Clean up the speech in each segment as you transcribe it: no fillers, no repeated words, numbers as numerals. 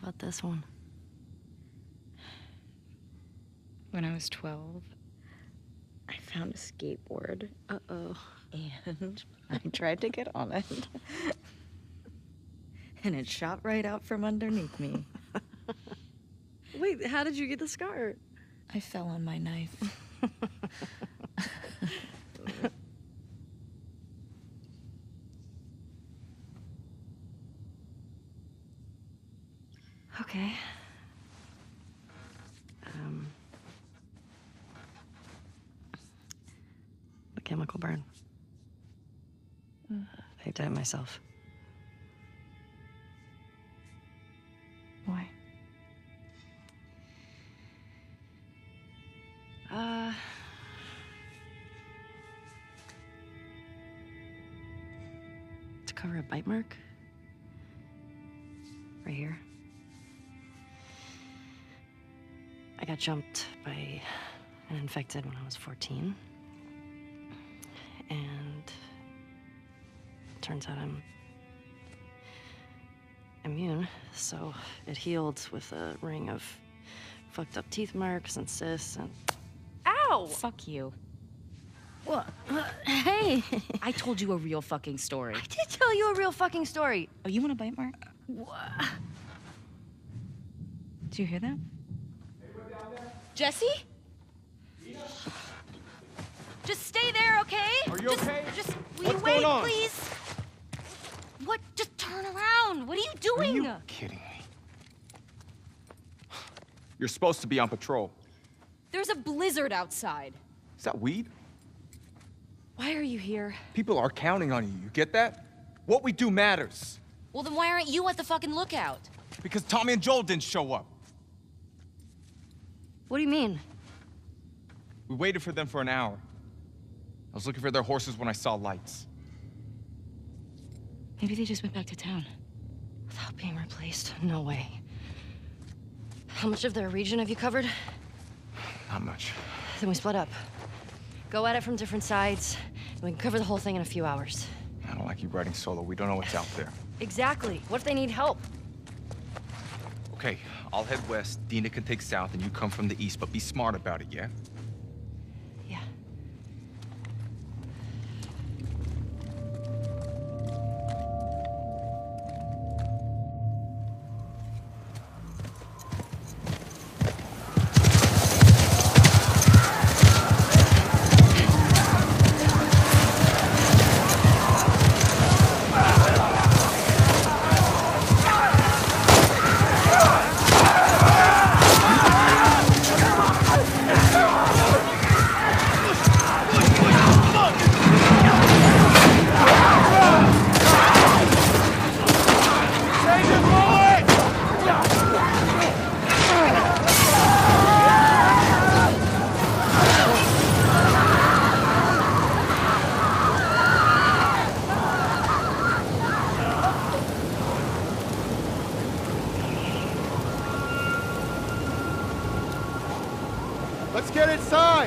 about this one? When I was 12, I found a skateboard. Uh-oh. And I tried to get on it. And it shot right out from underneath me. Wait, how did you get the scar? I fell on my knife. Okay. The chemical burn. I did it myself. why? To cover a bite mark. Right here. I got jumped by an infected when I was 14. And turns out I'm immune, so it healed with a ring of fucked up teeth marks and cysts and... Ow! Fuck you. What? Hey! I told you a real fucking story. I did tell you a real fucking story. Oh, you want a bite mark? What? Did you hear that? Jesse? Just stay there, okay? Are you okay? Just will What's you wait, going on? please? What? Just turn around. What are you doing? Are you kidding me? You're supposed to be on patrol. There's a blizzard outside. Is that weed? Why are you here? People are counting on you. You get that? What we do matters. Well, then why aren't you at the fucking lookout? Because Tommy and Joel didn't show up. What do you mean? We waited for them for an hour. I was looking for their horses when I saw lights. Maybe they just went back to town. Without being replaced? No way. How much of their region have you covered? Not much. Then we split up. Go at it from different sides, and we can cover the whole thing in a few hours. I don't like you riding solo. We don't know what's out there. Exactly. What if they need help? Okay, I'll head west. Dina can take south, and you come from the east, but be smart about it, yeah? Yeah. Let's get inside!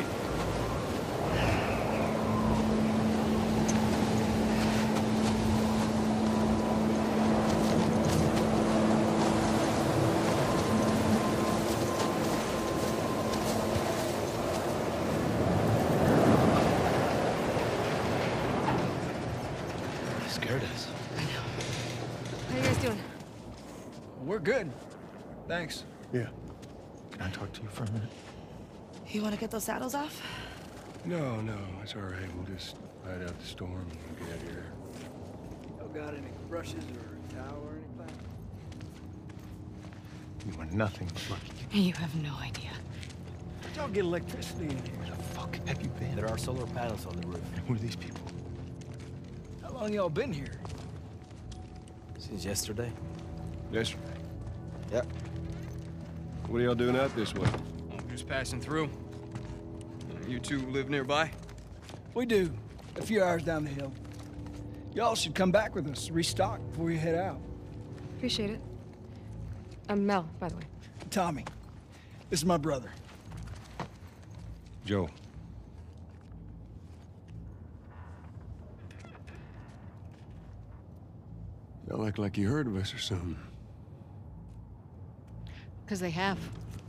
Scared us. How you guys doing? We're good. Thanks. Yeah. Can I talk to you for a minute? You want to get those saddles off? No, it's all right. We'll just ride out the storm and we'll get out of here. Y'all got any brushes or towel or anything? You want nothing but lucky. You have no idea. How'd y'all get electricity in here? Where the fuck have you been? There are solar panels on the roof. And who are these people? How long y'all been here? Since yesterday. Yesterday. Yep. What are y'all doing out this way? Just passing through. You two live nearby? We do. A few hours down the hill. Y'all should come back with us, restock before you head out. Appreciate it. I'm Mel, by the way. Tommy, this is my brother. Joe. Y'all act like you heard of us or something. Because they have.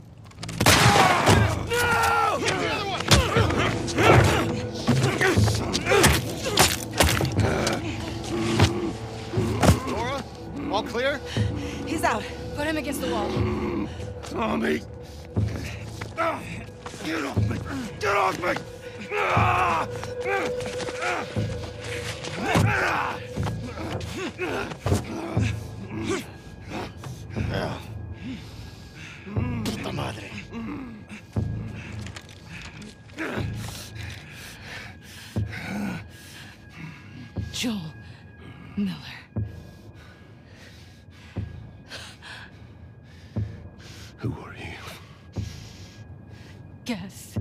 Laura, all clear? He's out. Put him against the wall. Tommy! Get off me! Get off me! Puta madre. Joel Miller. Who are you? Guess.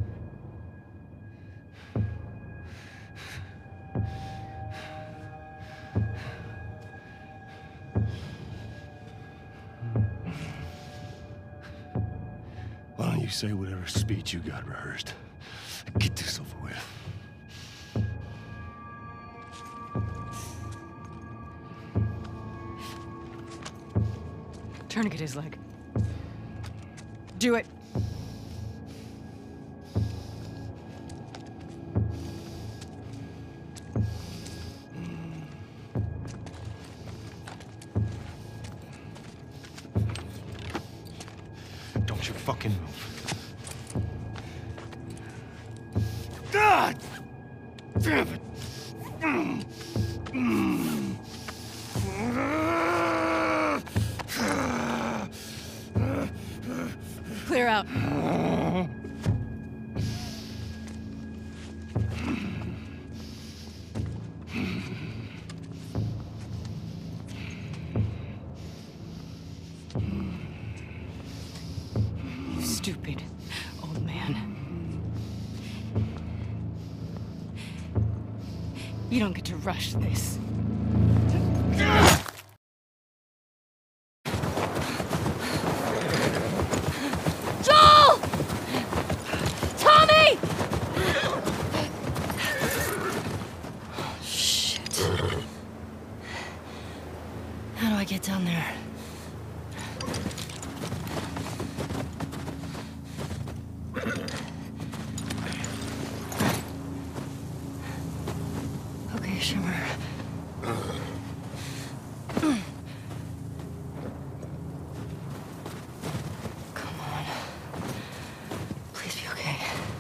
Why don't you say whatever speech you got rehearsed? Get this over with. Tourniquet his leg. Do it. Don't you fucking move. God! Damn it! Clear out. You stupid old man. You don't get to rush this. Joel! Tommy! Shit. How do I get down there? Okay, Shimmer. Come on. Please be okay.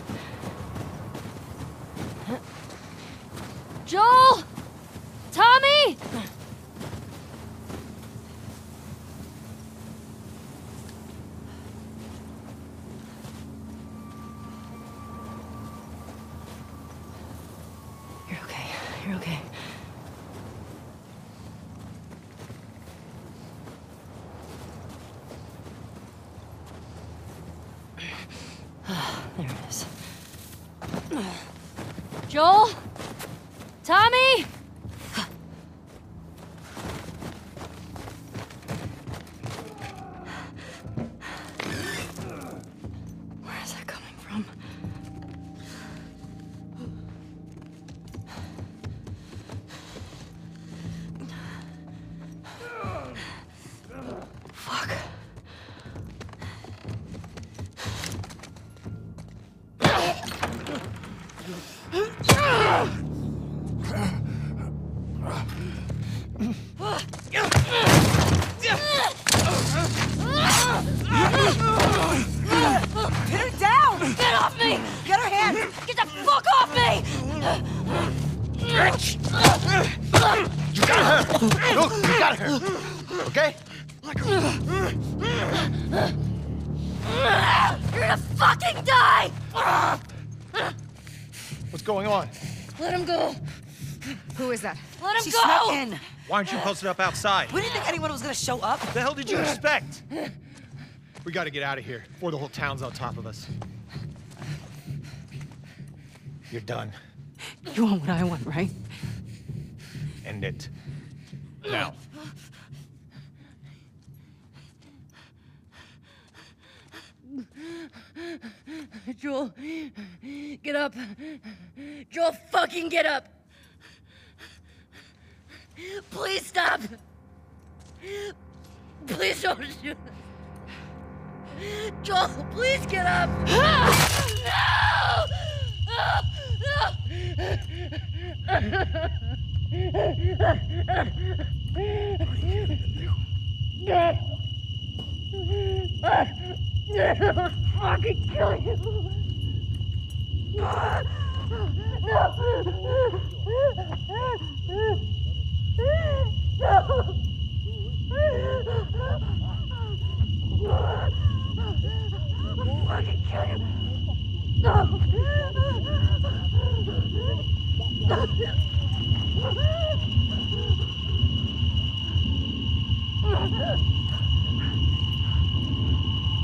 Joel! Tommy! You're okay. You're okay. There it is. Joel? Tommy? Where is that coming from? Fuck. Pin her down! Get off me! Get her hands! Get the fuck off me! You got her! Look, you got her! Okay? You're gonna fucking die! What's going on? Let him go! Who is that? Let him She go! snuck in. Why aren't you posted up outside? We didn't think anyone was gonna show up. What the hell did you expect? We gotta get out of here before the whole town's on top of us. You're done. You want what I want, right? End it. Now. Joel, get up. Joel, fucking get up. Please stop. Please don't shoot. Joel, please get up! No! I'll fucking kill you! Fucking kill you! No!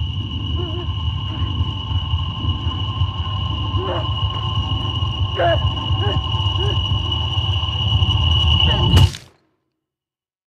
No!